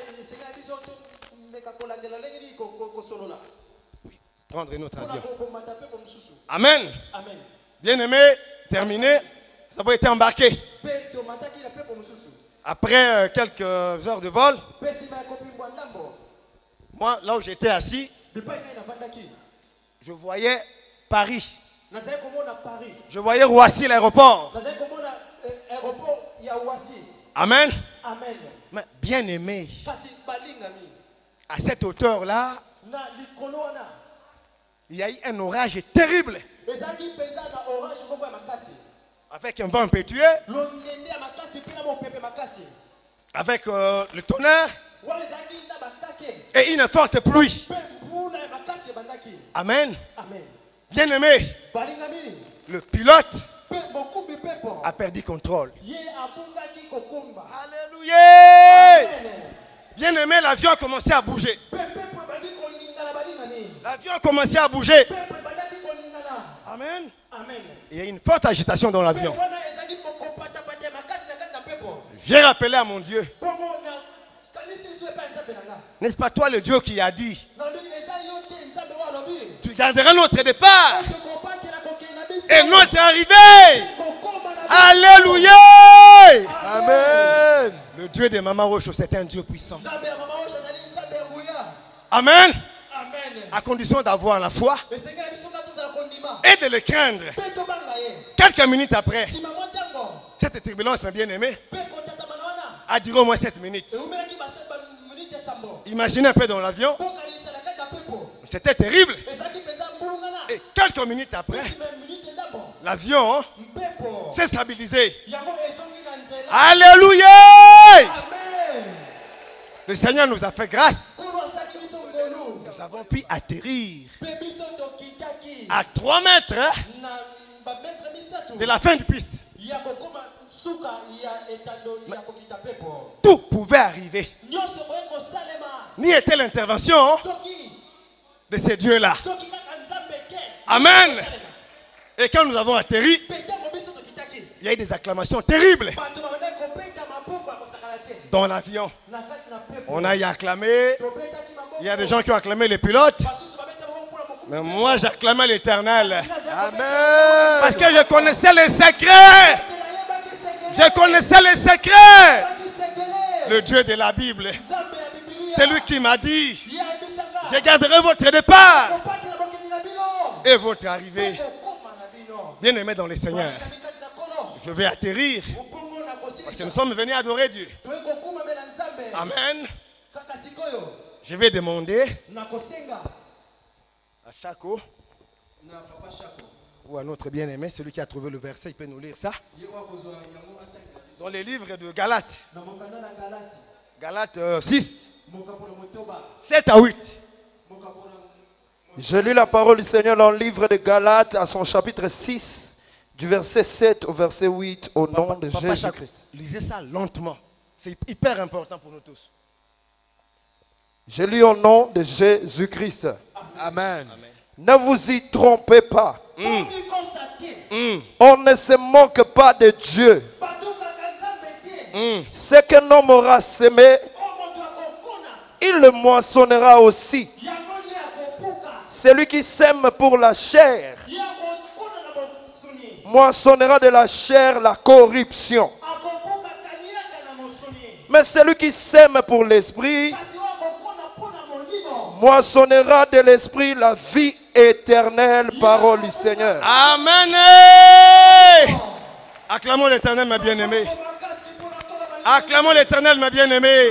Oui, prendre notre avion. Amen. Bien aimé, terminé. Nous avons été embarqués. Après euh, quelques heures de vol, moi, là où j'étais assis, je voyais Paris. Je voyais Roissy, l'aéroport. Amen. Mais bien aimé, à cette hauteur-là, il y a eu un orage terrible. Avec un vent impétueux. avec euh, le tonnerre et une forte pluie. Amen. Bien-aimé, le pilote a perdu contrôle. Alléluia. Bien-aimé, l'avion a commencé à bouger. L'avion a commencé à bouger. Amen. Il y a une forte agitation dans l'avion. J'ai rappelé à mon Dieu. N'est-ce pas toi le Dieu qui a dit? Tu garderas notre départ et notre arrivée. Alléluia. Amen. Le Dieu de Maman Roche, c'est un Dieu puissant. Amen. À condition d'avoir la foi et de le craindre. Quelques minutes après, cette turbulence, mes bien-aimés, a duré au moins sept minutes. Imaginez un peu dans l'avion. C'était terrible. Et quelques minutes après, l'avion s'est stabilisé. Alléluia. Le Seigneur nous a fait grâce. Nous avons pu atterrir à trois mètres de la fin du piste. Tout pouvait arriver. Ni était l'intervention de ces dieux-là. Amen. Et quand nous avons atterri, il y a eu des acclamations terribles dans l'avion. On a y acclamé. Il y a des gens qui ont acclamé les pilotes. Mais moi, j'acclamais l'Éternel. Amen. Parce que je connaissais les secrets. Je connaissais les secrets. Le Dieu de la Bible. C'est lui qui m'a dit: je garderai votre départ et votre arrivée. Bien-aimé dans le Seigneur, je vais atterrir parce que nous sommes venus adorer Dieu. Amen. Je vais demander à Chaco ou à notre bien-aimé, celui qui a trouvé le verset, il peut nous lire ça. Dans les livres de Galates. Galates euh, six, sept à huit. Je lis la parole du Seigneur dans le livre de Galates à son chapitre six, du verset sept au verset huit, au nom Papa, de Papa Jésus-Christ. Lisez ça lentement. C'est hyper important pour nous tous. Je lis au nom de Jésus-Christ. Amen. Ne vous y trompez pas. Mm. Mm. On ne se moque pas de Dieu. Mm. Ce qu'un homme aura semé, il le moissonnera aussi. Celui qui sème pour la chair moissonnera de la chair la corruption. Mais celui qui sème pour l'esprit moissonnera de l'esprit la vie éternelle. Parole du Seigneur. Amen. Acclamons l'Éternel, ma bien-aimée. Acclamons l'Éternel, ma bien-aimée.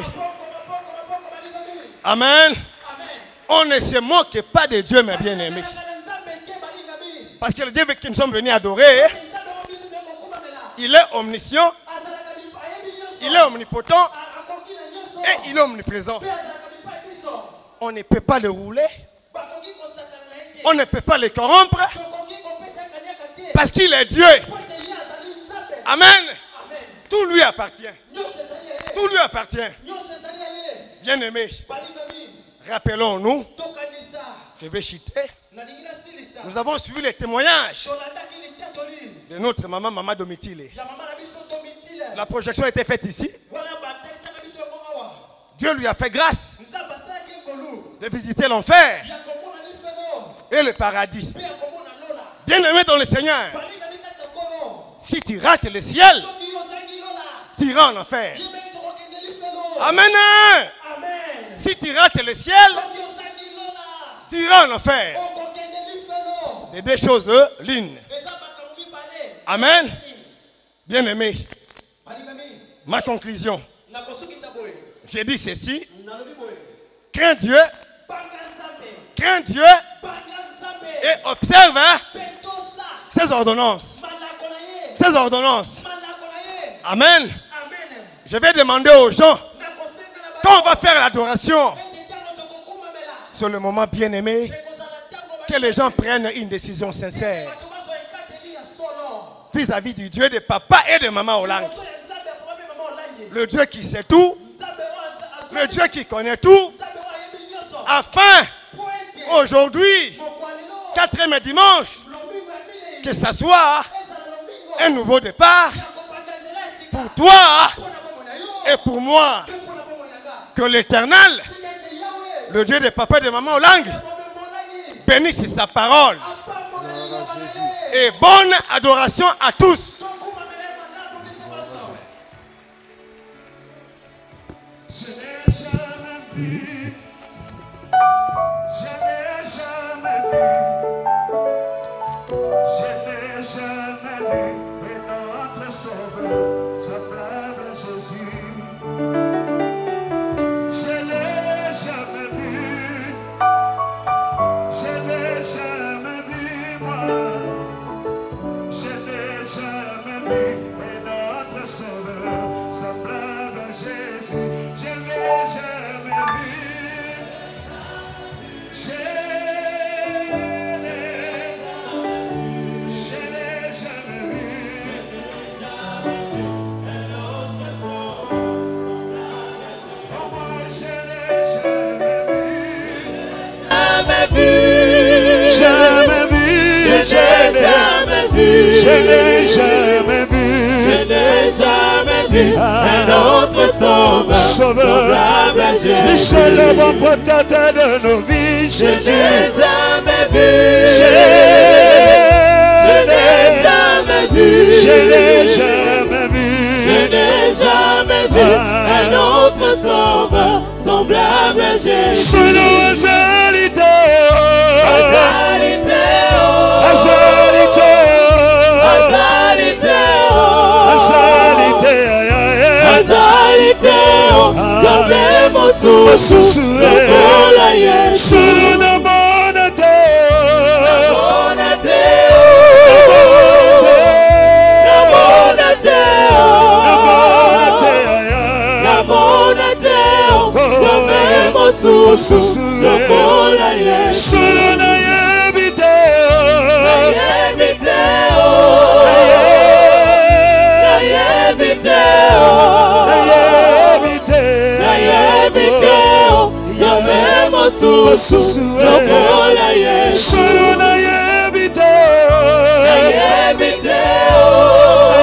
Amen. On ne se moque pas de Dieu, mes bien-aimés. Parce que le Dieu que nous sommes venus adorer, il est omniscient, il est omnipotent et il est omniprésent. On ne peut pas le rouler, on ne peut pas le corrompre, parce qu'il est Dieu. Amen. Tout lui appartient. Tout lui appartient. Bien-aimé, rappelons-nous, je vais chuter. Nous avons suivi les témoignages de notre maman, Maman Domitile. La projection a été faite ici. Dieu lui a fait grâce de visiter l'enfer et le paradis. Bien-aimé dans le Seigneur, si tu rates le ciel, tu iras en enfer. Amen. Si tu rates le ciel, tu iras en enfer. Les deux choses l'une. Amen. Bien-aimé, ma conclusion. J'ai dit ceci. Crains Dieu. Crains Dieu. Et observe hein, ses ordonnances. Ses ordonnances. Amen. Je vais demander aux gens, quand on va faire l'adoration, sur le moment bien aimé, que les gens prennent une décision sincère vis-à-vis du Dieu de papa et de maman Olang. Le Dieu qui sait tout, le Dieu qui connaît tout, afin aujourd'hui, quatrième dimanche, que ça soit un nouveau départ pour toi et pour moi. Que l'Éternel, le Dieu de papa et de maman Olang, bénisse sa parole. Et bonne adoration à tous. Je n'ai jamais vu, je n'ai jamais vu, je n'ai jamais vu un autre sauveur semblable à Jésus. Je n'ai jamais vu, je n'ai jamais vu moi, je n'ai jamais vu un autre sauveur semblable à Jésus. Je n'ai jamais vu, je n'ai jamais vu un autre sauveur. Oh, moi je n'ai jamais vu, Jamais vu, jamais vu, je n'ai jamais vu, je n'ai jamais vu un autre sauveur semblable à le Jésus. seul bon protecteur de nos vies. Je n'ai jamais vu, Je je n'ai jamais vu, je n'ai jamais je vu, n'ai jamais vu un autre sauveur semblable à Jésus. solo azalite, Azalite, oh, azalite, Azalite, oh, azalite, Azalite, oh, Nzambe mosusu lokola Yesu. solo namona te, Namona te, namona te, namona te, namona te, namona te, Nzambe mosusu lokola Yesu. solo nayebi te, Nayebi te, oh, nayebi te, oh, nayebi te, nayebi te, oh, Nzambe mosusu lokola Yesu. solo nayebi te, Nayebi te, oh,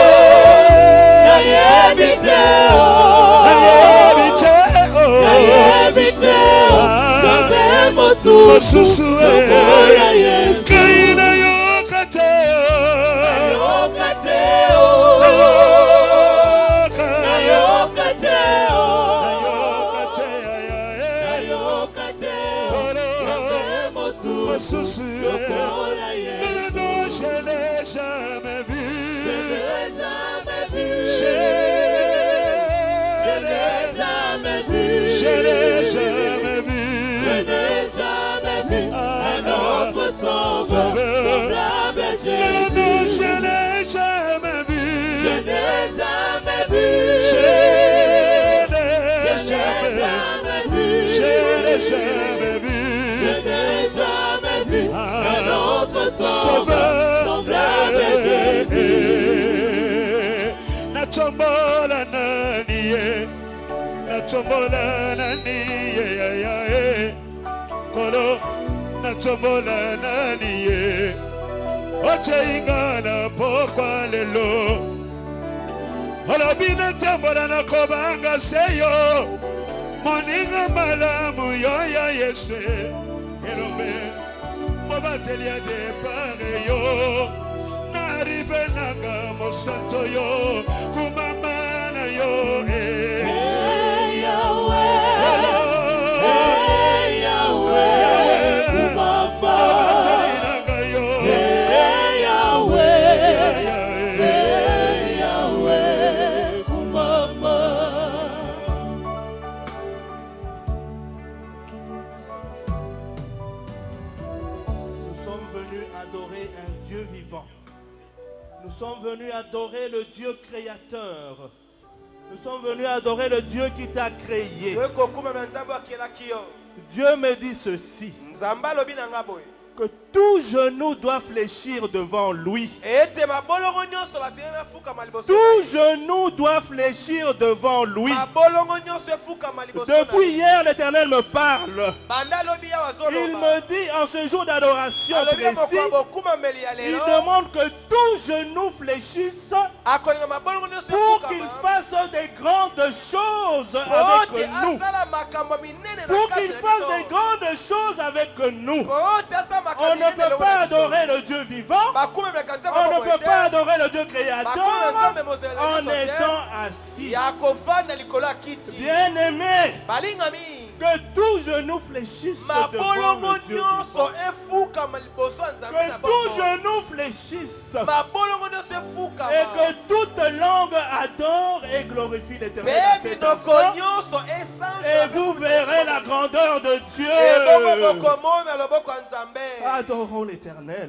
nayebi te, oh, nayebi te, nayebi te, oh, Nzambe mosusu lokola Yesu. kaina yoka te, Nayoka te, oh, nayoka, nayoka te, oh, nayoka te, nayoka te, oh, Nzambe mosusu lokola Yesu. non, je n'ai jamais vu, Je n'ai jamais vu, je je n'ai jamais vu, je n'ai jamais vu, je n'ai jamais vu un autre sauveur semblable à non, non, Jésus. je n'ai jamais vu, Je n'ai jamais vu, je je n'ai n'ai jamais vu, jamais vu, je n'ai jamais vu, je n'ai jamais vu un autre sauveur semblable à Jésus. Natombola nani ye, natombola nani ye, ya ya ye, kolo, natombola nani ye, oche ingana pokwa lelo, olobina tambola na kobanga seyo, moninga malamu yo ya Yesu, elombe, mobatelia de pare yo, n'arrive nanga mosanto yo, kumama na yo, eh. Hey Yahweh, hey Yahweh, kumamba. Mobateli nanga yo, Hey Yahweh, hey Yahweh, kumamba. Nous sommes venus adorer un Dieu vivant. Nous sommes venus adorer le Dieu créateur. Nous sommes venus adorer le Dieu qui t'a créé. Dieu me dit ceci, que tout genou doit fléchir devant lui. Tout genou doit fléchir devant lui. Depuis hier, l'Éternel me parle. Il me dit en ce jour d'adoration précis, il demande que tout genou fléchisse pour qu'il fasse des grandes choses avec nous. Pour qu'il fasse des grandes choses avec nous. On ne peut pas adorer le Dieu vivant. On ne peut pas adorer le Dieu créateur en étant assis. Bien-aimé, que tout genou fléchisse devant le Dieu vivant. Que tout genou fléchisse. Et que toute langue adore et glorifie l'Éternel. Et vous verrez la grandeur de Dieu. Adorons l'Éternel.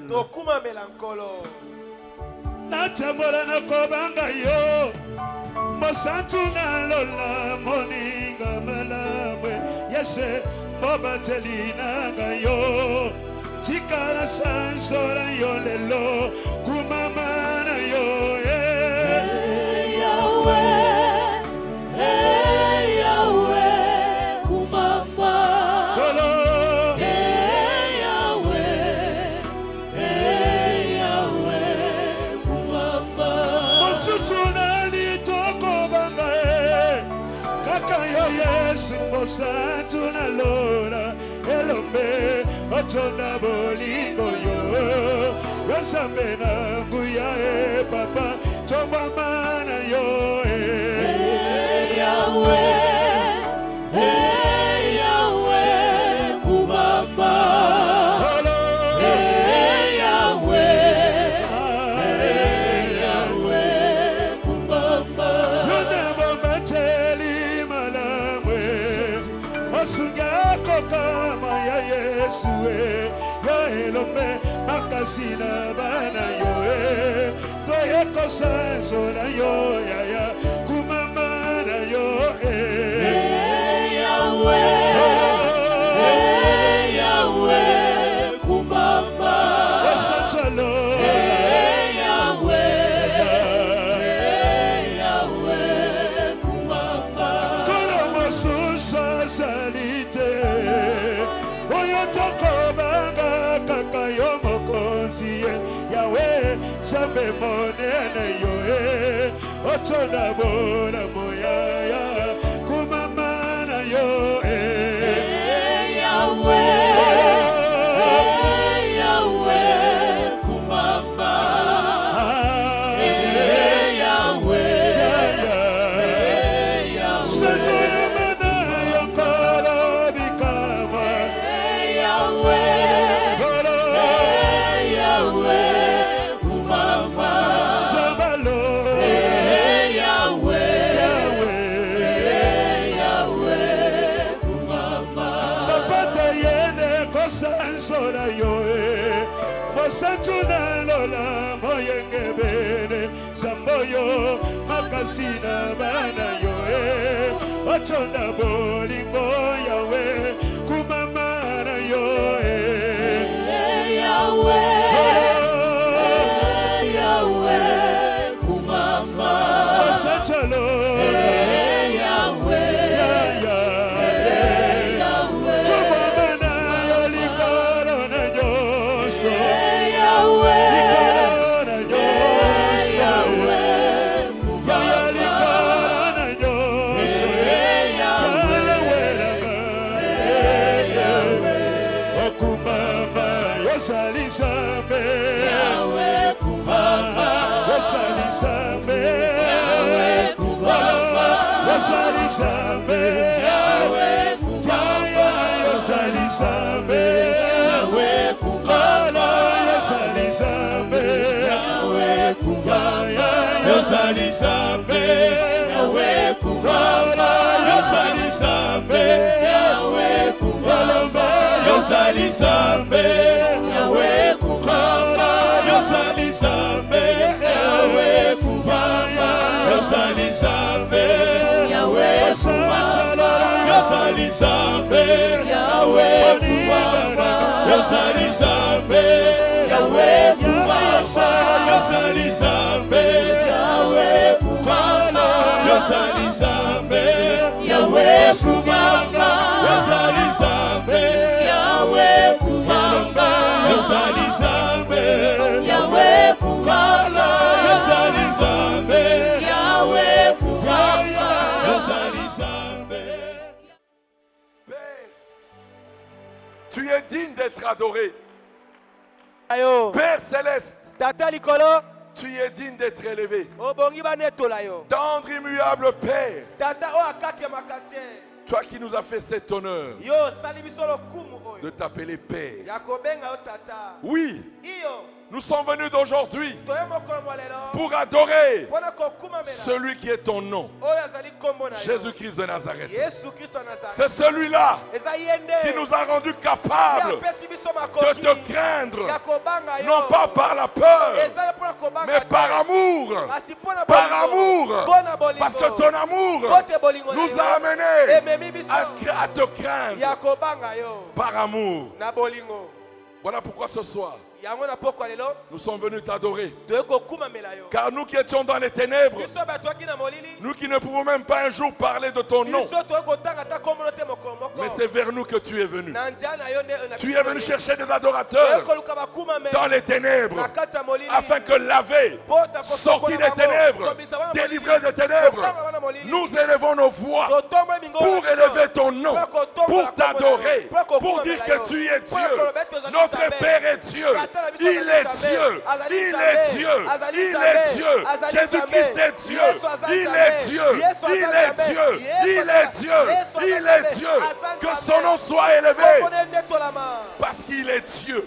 Natambola na kobanga yo Mosantu na lola moninga malamwe Yese boba telina yo Tikara sansora yo lelo Kumama na yo Hey Yahweh, hey Yahweh, kumama Santu na lora elombe otonda bolingo yo Wasambe na nguya e papa tomba mana yo Hey Yahweh, hey Yahweh kumama Hey Yahweh, hey Yahweh kumama Yonebo mateli malamwe Osunga kokama ya Yesue Ya elombe makasina bana yo e Toye kosanso na yo ya ya kumama na yo e Hey Yahweh, hey Yahweh kumama Osantalo Hey Yahweh, hey Yahweh kumama Kolomo suswa salite Oyotoko banga kaka yo mokonzi Yahweh sambe monene yo e Otonda bona moya ya kumama na yo e Hey Yahweh, hey Yahweh kumama Hey Yahweh, hey Yahweh Hey Yahweh, hey Yahweh kumama Hey Yahweh, hey Yahweh kumama Sora yo e Mosantu na lola moyenge bene Samboyo makasina bana yo e Ochonda bolingo yawe kumama na yo e Hey Yahweh, hey Yahweh kumama Mosantalo Hey Yahweh, hey Yahweh Chumamana yo likoro na Joshua Hey Yahweh, Likoro na hey Joshua Yahweh kumama Likoro na Joshua Hey Yahweh, hey Yahweh Okumama yosalisambe Yahweh kumama Yosalisambe Yahweh kumama Yosalisambe Yahweh kumama Yosalisambe Yahweh kumama Yosalisambe Yahweh kumama Yosalisambe Yahweh kumama Yosalisambe Yahweh kumama Yosalisambe Yahweh kumama Yosalisambe Yahweh kumama Yosalisambe Zambe, Yahweh Kumamba, Yozali Zambe, Yahweh Kumamba, Yozali Zambe, Yahweh Kumamba, Yozali Zambe, Yahweh Kumamba, Yozali Zambe, Yahweh Kumamba, Yozali Zambe, Yahweh Kumamba, Yozali Zambe, Yahweh Kumamba, Yozali Zambe. Père, tu es digne d'être adoré. Père céleste, tu es digne d'être élevé. Tendre, immuable Père, toi qui nous as fait cet honneur de t'appeler Père. Oui, nous sommes venus d'aujourd'hui pour adorer celui qui est ton nom, Jésus-Christ de Nazareth. C'est celui-là qui nous a rendus capables de te craindre, non pas par la peur, mais par amour. Par amour, parce que ton amour nous a amenés à, à te craindre par amour. Voilà pourquoi ce soir nous sommes venus t'adorer. Car nous qui étions dans les ténèbres, nous qui ne pouvons même pas un jour parler de ton nom, mais c'est vers nous que tu es venu. Tu es venu chercher des adorateurs dans les ténèbres, afin que laver, sorti des ténèbres, délivré des ténèbres, nous élevons nos voix pour élever ton nom, pour t'adorer, pour dire que tu es Dieu. Notre Père est Dieu. Il est Dieu, il est Dieu, il est Dieu, Jésus-Christ est Dieu, il est Dieu, il est Dieu, il est Dieu, il est Dieu, que son nom soit élevé, parce qu'il est Dieu.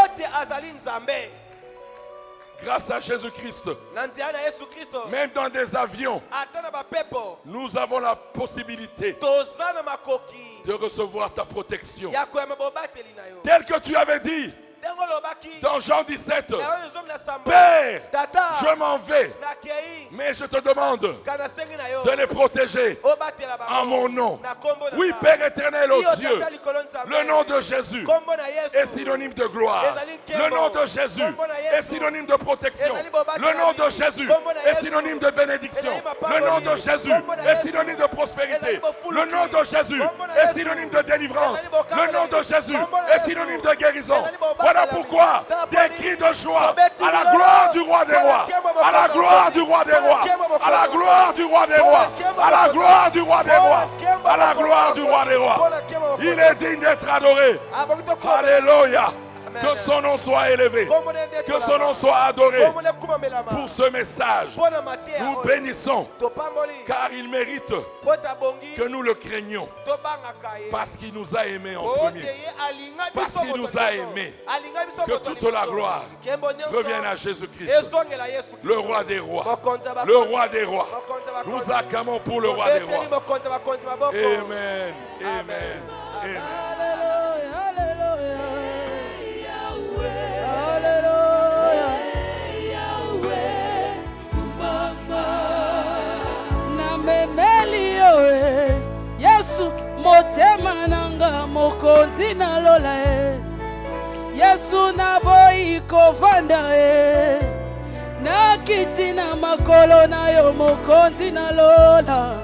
Grâce à Jésus-Christ, même dans des avions, nous avons la possibilité de recevoir ta protection, telle que tu avais dit dans Jean dix-sept, Père, je m'en vais, mais je te demande de les protéger en mon nom. Oui, Père éternel, oh Dieu, le nom de Jésus est synonyme de gloire. Le nom de Jésus est synonyme de protection. Le nom de Jésus est synonyme de bénédiction. Le nom de Jésus est synonyme de prospérité. Le nom de Jésus est synonyme de délivrance. Le nom de Jésus est synonyme de guérison. Voilà pourquoi des cris de joie à la gloire du roi des rois, à la gloire du roi des rois, à la gloire du roi des rois, à la gloire du roi des rois, à la gloire du roi des rois. Il est digne d'être adoré. Alléluia. Que son nom soit élevé, que son nom soit adoré. Pour ce message, nous bénissons, car il mérite que nous le craignions, parce qu'il nous a aimés en premier, parce qu'il nous a aimés. Que toute la gloire revienne à Jésus-Christ, le roi des rois, le roi des rois. Nous acclamons pour le roi des rois. Amen, amen, amen. Yesu motema nanga mokonzi na lola e Yesu na boyi kovanda e na kiti na makolo na yo mokonzi na lola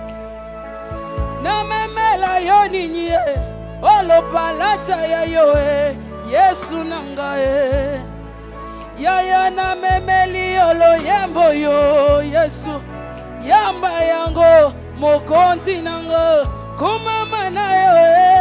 na memela yo ninyi e olopalata ya yo e Yesu nanga e yaya na memeli olo yembo yo Yesu yamba yango mokonzi nanga kumama na yo e